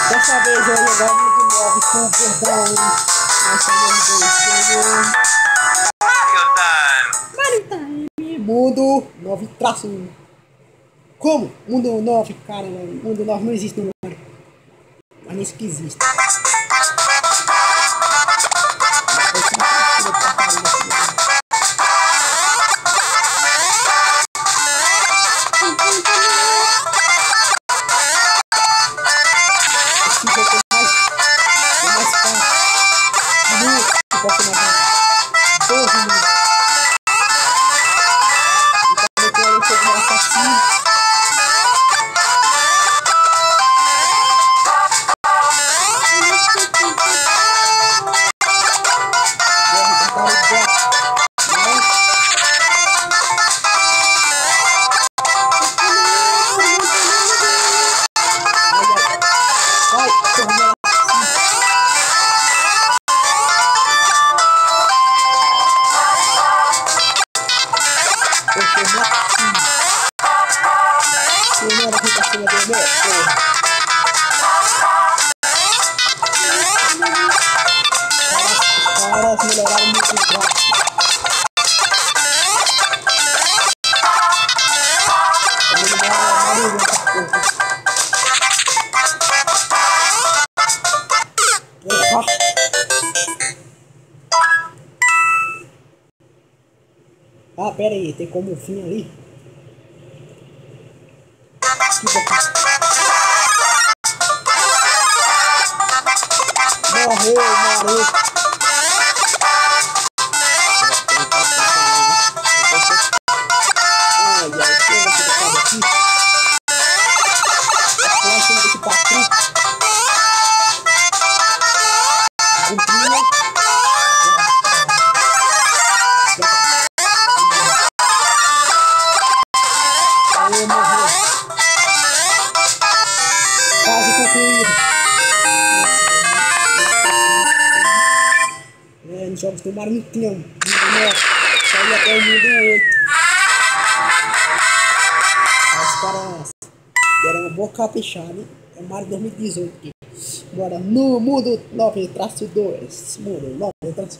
Dessa vez eu ia dar muito 9 com o perdão. Nós estamos Mario Time. Mundo 9-1. Como? Mundo 9, cara, mano. Mundo 9 não existe no Mario. Mas nem isso que existe. Ah, pera aí, tem como um fim ali? Morreu, morreu. Quase concluído. Nos jogos do Mario não tinham. Saiu até o mundo 8. Os caras deram uma boa caprichada. É Mario 2018 aqui. Bora no mundo 9-2. Mundo 9-2.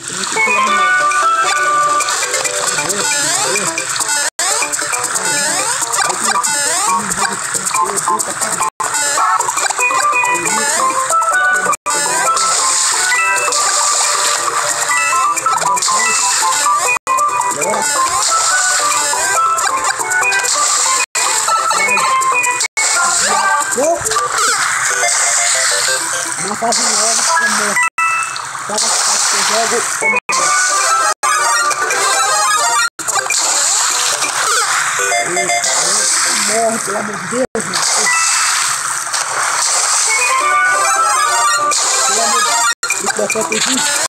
Uma fase nova começa. Cada fase que eu jogo morre, pelo amor de Deus, mano. Pelo amor de Deus, protegido.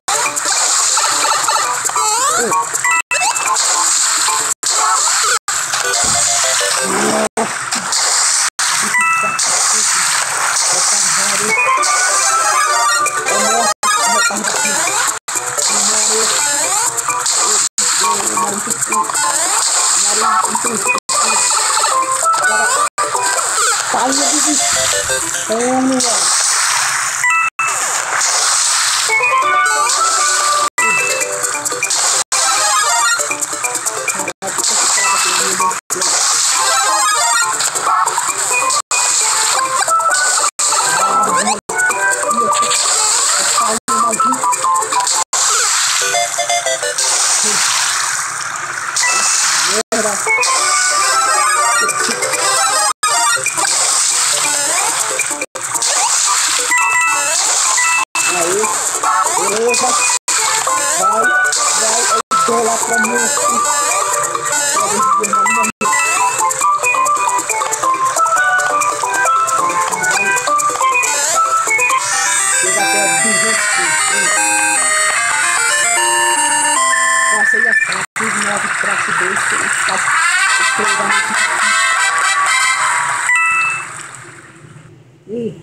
E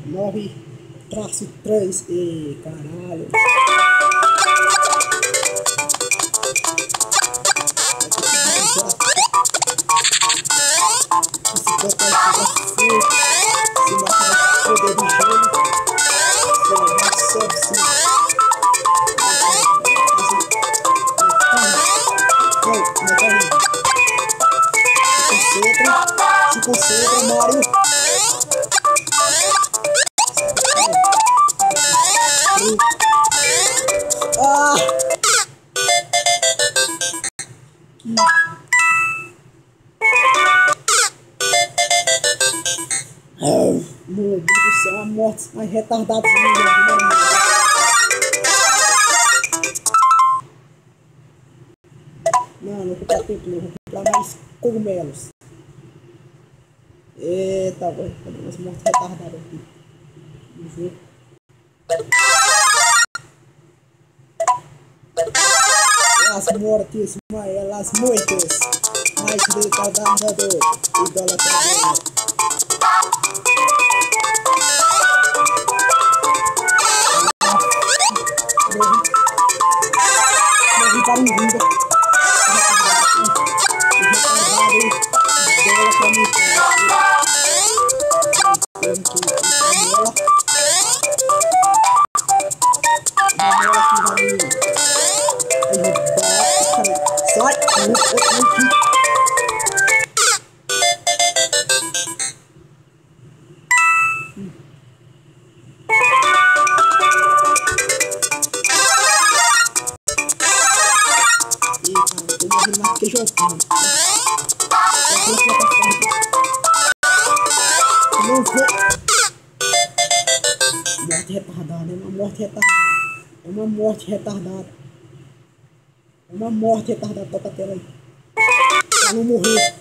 9-3. E caralho. Esse poder de gelo. Deus do céu, uma morte mais retardada do mundo. Não, não vou comprar tempo não, vou comprar mais cogumelos. Eita, velho, cadê umas mortes retardadas aqui? Vamos ver. Las mortes, las muertes mais retardadas do idolatrador. Morri para um mundo. Sai! Tô morrendo mais que jogando. Não vou. Morte retardada, é uma morte retardada. É uma morte retardada. É uma morte retardada, toca a tela aí. Pra não morrer.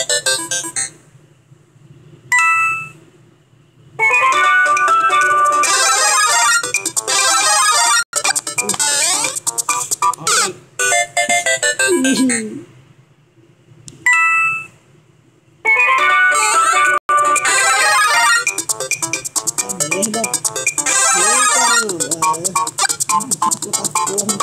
Merda. Caramba. Plataforma.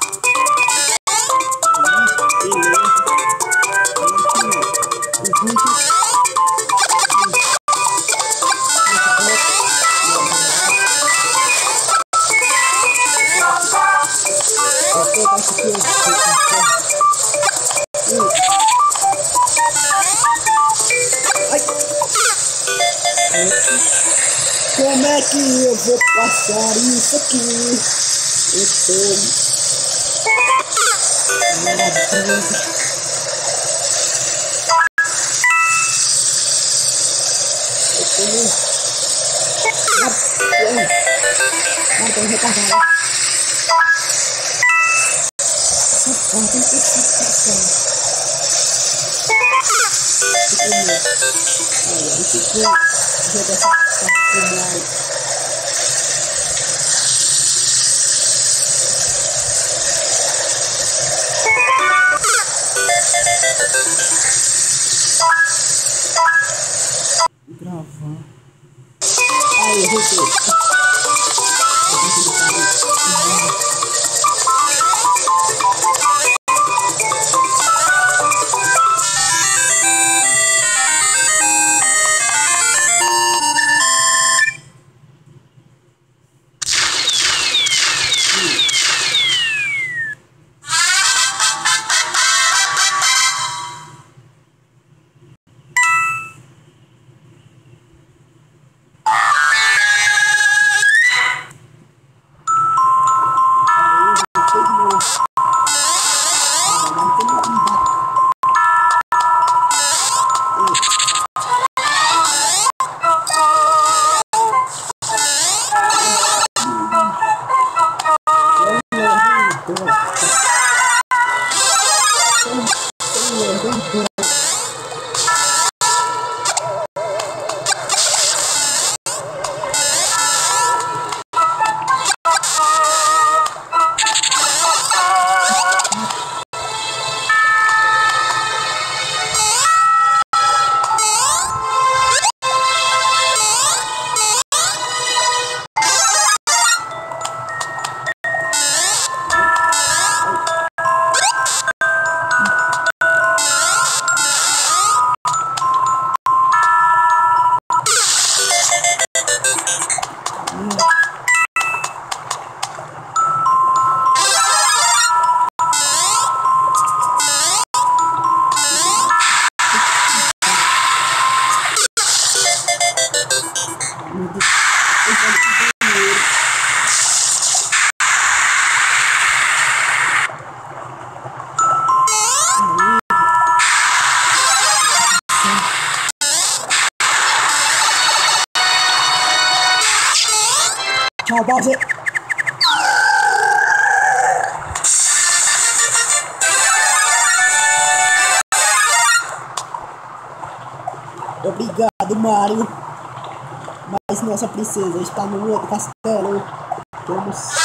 Como é que eu vou passar isso aqui? Eu tô... Marcão retardado. Gravar. Aí, eu voltei. Tchau, Bowser. Obrigado, Mario. Mas nossa princesa está no outro castelo. Vamos